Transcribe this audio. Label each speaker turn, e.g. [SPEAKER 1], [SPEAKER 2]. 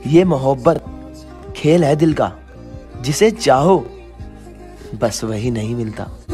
[SPEAKER 1] ये मोहब्बत खेल है दिल का, जिसे चाहो बस वही नहीं मिलता।